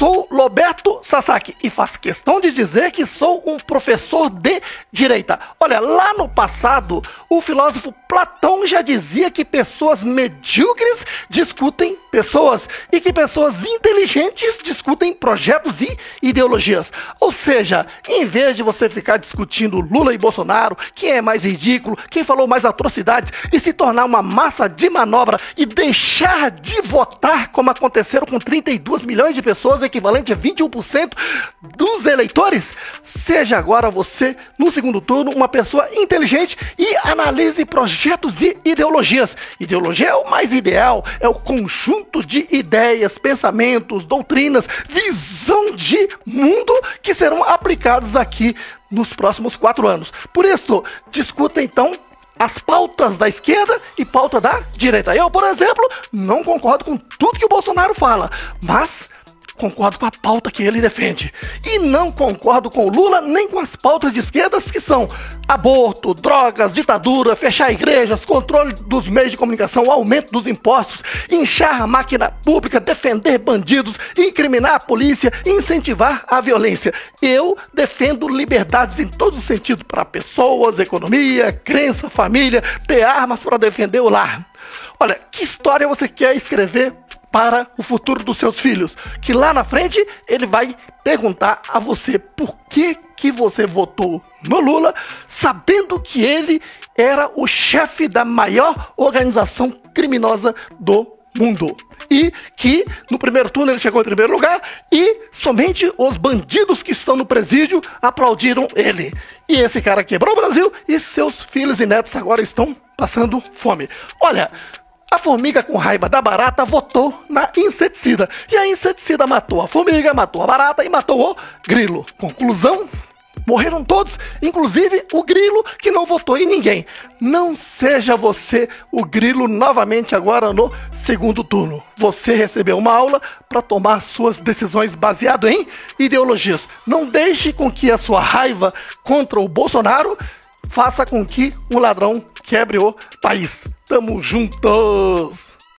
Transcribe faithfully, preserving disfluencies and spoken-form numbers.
sou Roberto Sasaki e faço questão de dizer que sou um professor de direita. Olha, lá no passado, o filósofo Platão já dizia que pessoas medíocres discutem pessoas e que pessoas inteligentes discutem projetos e ideologias. Ou seja, em vez de você ficar discutindo Lula e Bolsonaro, quem é mais ridículo, quem falou mais atrocidades, e se tornar uma massa de manobra e deixar de votar, como aconteceram com trinta e dois milhões de pessoas, equivalente a vinte e um por cento dos eleitores, seja agora você, no segundo turno, uma pessoa inteligente e analise projetos e ideologias. Ideologia é o mais ideal, é o conjunto de ideias, pensamentos, doutrinas, visão de mundo que serão aplicados aqui nos próximos quatro anos. Por isso, discuta então as pautas da esquerda e pauta da direita. Eu, por exemplo, não concordo com tudo que o Bolsonaro fala, mas concordo com a pauta que ele defende. E não concordo com o Lula nem com as pautas de esquerdas que são aborto, drogas, ditadura, fechar igrejas, controle dos meios de comunicação, aumento dos impostos, inchar a máquina pública, defender bandidos, incriminar a polícia, incentivar a violência. Eu defendo liberdades em todos os sentidos para pessoas, economia, crença, família, ter armas para defender o lar. Olha, que história você quer escrever para o futuro dos seus filhos? Que lá na frente ele vai perguntar a você por que que você votou no Lula, sabendo que ele era o chefe da maior organização criminosa do mundo. E que no primeiro turno ele chegou em primeiro lugar e somente os bandidos que estão no presídio aplaudiram ele. E esse cara quebrou o Brasil e seus filhos e netos agora estão passando fome. Olha, a formiga com raiva da barata votou na inseticida. E a inseticida matou a formiga, matou a barata e matou o grilo. Conclusão? Morreram todos, inclusive o grilo que não votou em ninguém. Não seja você o grilo novamente agora no segundo turno. Você recebeu uma aula para tomar suas decisões baseado em ideologias. Não deixe com que a sua raiva contra o Bolsonaro faça com que um ladrão quebre o país. Tamo juntos!